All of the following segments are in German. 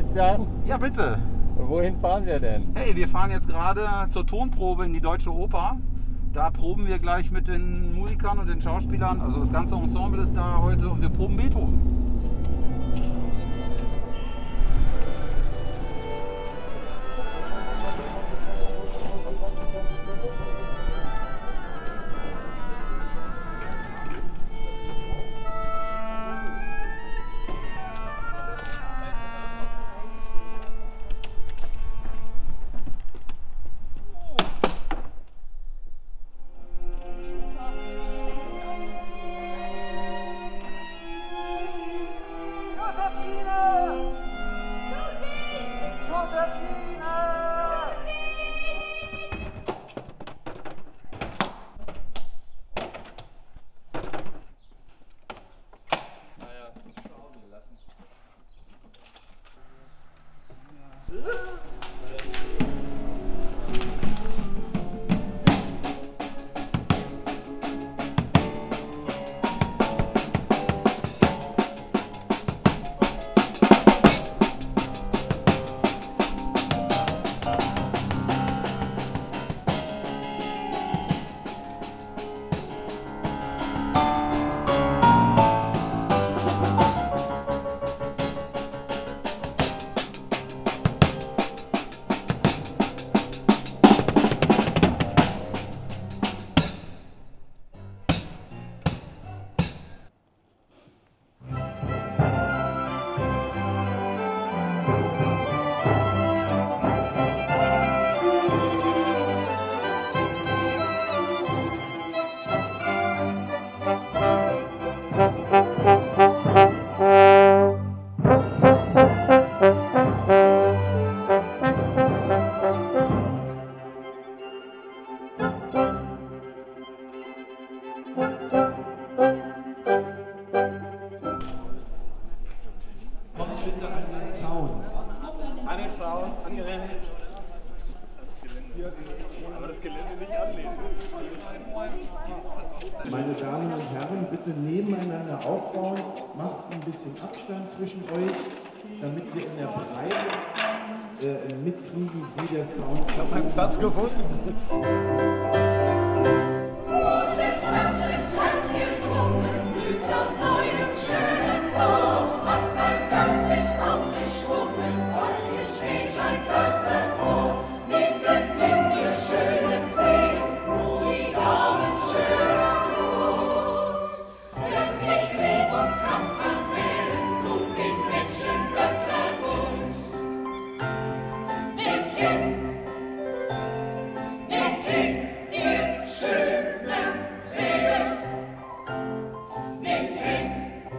Sebastian. Ja, bitte. Wohin fahren wir denn? Hey, wir fahren jetzt gerade zur Tonprobe in die Deutsche Oper. Da proben wir gleich mit den Musikern und den Schauspielern. Also das ganze Ensemble ist da heute und wir proben Beethoven. Meine Damen und Herren, bitte nebeneinander aufbauen, macht ein bisschen Abstand zwischen euch, damit wir in der Breite mitkriegen, wie der Sound... Ich habe einen Platz gefunden. Groß ist das ins Herz gedrungen, blüht am neuen schönen Bau, hat mein Geist sich aufgeschwungen, heute steht sein förster Chor, mitten in ihr schönen Seen, wo die Damen schön Brust. Wenn sich Leben und Kraft vermählen, nun den Menschen Göttergunst. Nehmt hin, ihr schönen Seelen. Nehmt hin,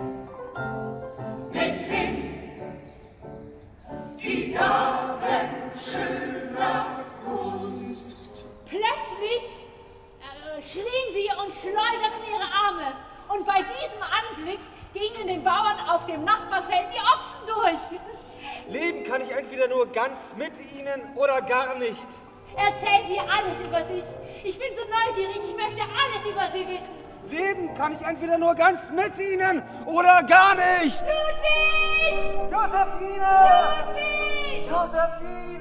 die Gaben schöner Kunst. Plötzlich schrien sie und schleuderten ihre Arme. Und bei diesem Anblick gingen den Bauern auf dem Nachbarfeld die Ochsen durch. Leben kann ich entweder nur ganz mit Ihnen oder gar nicht. Erzählen Sie alles über sich. Ich bin so neugierig, ich möchte alles über Sie wissen. Leben kann ich entweder nur ganz mit Ihnen oder gar nicht. Ludwig! Josephine! Ludwig! Josephine!